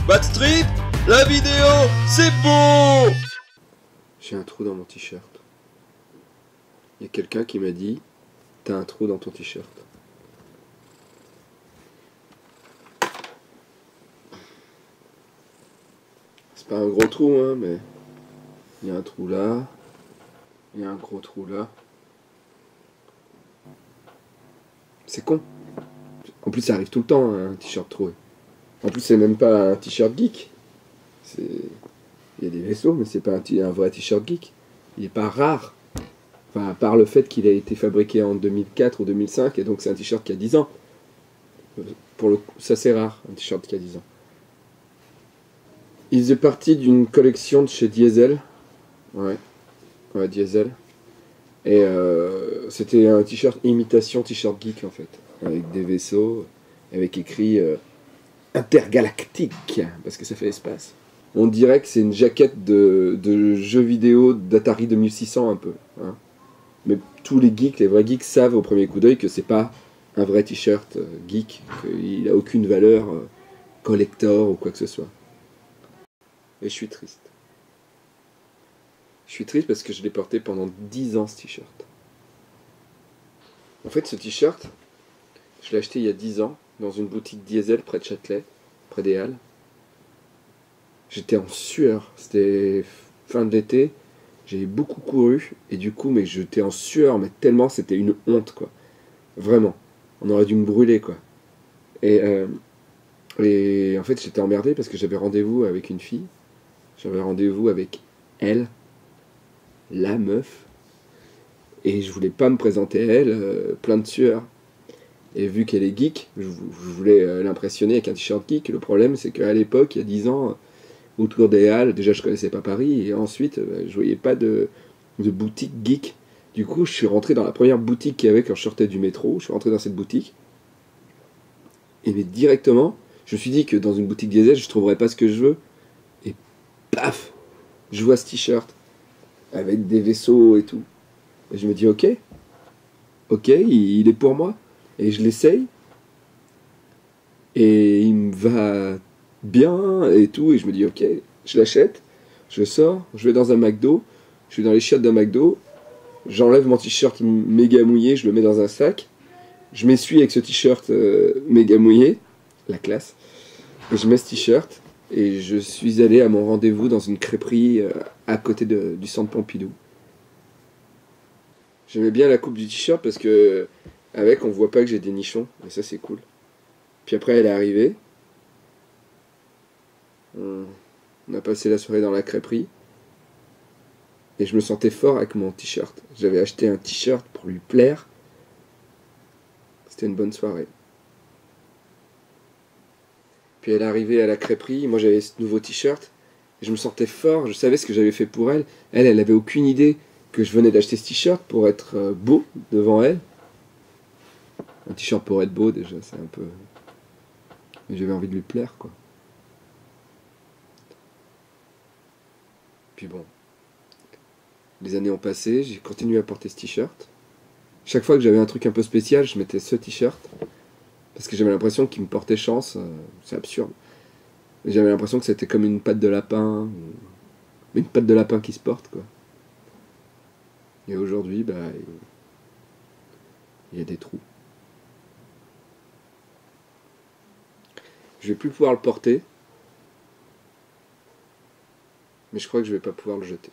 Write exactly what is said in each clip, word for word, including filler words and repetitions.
Backstreet, la vidéo, c'est beau. J'ai un trou dans mon t-shirt. Il y a quelqu'un qui m'a dit, t'as un trou dans ton t-shirt. C'est pas un gros trou, hein, mais il y a un trou là, il y a un gros trou là. C'est con. En plus, ça arrive tout le temps, hein, un t-shirt troué. En plus, c'est même pas un t-shirt geek. C'est... Il y a des vaisseaux, mais c'est pas un, t- un vrai t-shirt geek. Il est pas rare. Enfin, à part le fait qu'il a été fabriqué en deux mille quatre ou deux mille cinq, et donc c'est un t-shirt qui a dix ans. Pour le coup, ça c'est rare, un t-shirt qui a dix ans. Il faisait partie d'une collection de chez Diesel. Ouais, ouais, Diesel. Et euh, c'était un t-shirt imitation t-shirt geek en fait. Avec des vaisseaux, avec écrit euh, intergalactique, parce que ça fait espace. On dirait que c'est une jaquette de, de jeux vidéo d'Atari deux mille six cents un peu. Hein. Mais tous les geeks, les vrais geeks savent au premier coup d'œil que c'est pas un vrai t-shirt euh, geek, qu'il n'a aucune valeur euh, collector ou quoi que ce soit. Et je suis triste. Je suis triste parce que je l'ai porté pendant dix ans ce t-shirt. En fait ce t-shirt, je l'ai acheté il y a dix ans dans une boutique Diesel près de Châtelet, près des Halles. J'étais en sueur, c'était fin de l'été, j'avais beaucoup couru et du coup mais j'étais en sueur, mais tellement c'était une honte quoi. Vraiment, on aurait dû me brûler quoi. Et, euh, et en fait j'étais emmerdé parce que j'avais rendez-vous avec une fille, j'avais rendez-vous avec elle, la meuf, et je voulais pas me présenter à elle euh, plein de sueur. Et vu qu'elle est geek, je, je voulais euh, l'impressionner avec un t-shirt geek. Le problème c'est qu'à l'époque, il y a dix ans, autour des Halles, déjà je connaissais pas Paris, et ensuite euh, je voyais pas de, de boutique geek. Du coup je suis rentré dans la première boutique qu'il y avait quand je sortais du métro, je suis rentré dans cette boutique, et mais directement, je me suis dit que dans une boutique Diesel, je trouverais pas ce que je veux, et paf, je vois ce t-shirt, avec des vaisseaux et tout. Et je me dis ok, ok, il, il est pour moi. Et je l'essaye, et il me va bien et tout, et je me dis ok, je l'achète, je sors, je vais dans un McDo, je suis dans les chiottes d'un McDo, j'enlève mon t-shirt méga mouillé, je le mets dans un sac, je m'essuie avec ce t-shirt euh, méga mouillé, la classe, et je mets ce t-shirt, et je suis allé à mon rendez-vous dans une crêperie euh, à côté de, du centre Pompidou. J'aimais bien la coupe du t-shirt parce que avec on voit pas que j'ai des nichons, et ça c'est cool. Puis après elle est arrivée, on a passé la soirée dans la crêperie, et je me sentais fort avec mon t-shirt. J'avais acheté un t-shirt pour lui plaire, c'était une bonne soirée. Puis elle est arrivée à la crêperie, moi j'avais ce nouveau t-shirt, et je me sentais fort, je savais ce que j'avais fait pour elle. Elle, elle avait aucune idée que je venais d'acheter ce t-shirt pour être beau devant elle. Un t-shirt pour être beau déjà, c'est un peu... Mais j'avais envie de lui plaire quoi. Puis bon, les années ont passé, j'ai continué à porter ce t-shirt. Chaque fois que j'avais un truc un peu spécial, je mettais ce t-shirt. Parce que j'avais l'impression qu'il me portait chance, c'est absurde. J'avais l'impression que c'était comme une patte de lapin, une patte de lapin qui se porte quoi. Et aujourd'hui, bah, il y a des trous. Je vais plus pouvoir le porter, mais je crois que je vais pas pouvoir le jeter.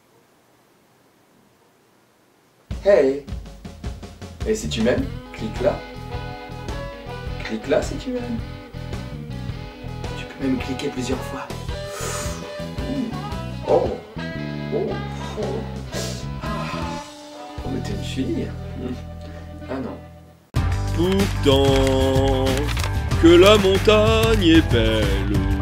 Hey! Et si tu m'aimes, clique là. Clique là si tu m'aimes. Tu peux même cliquer plusieurs fois. Oh! Oh! Oh! Oh, mais t'es une fille. Ah non. Pourtant que la montagne est belle.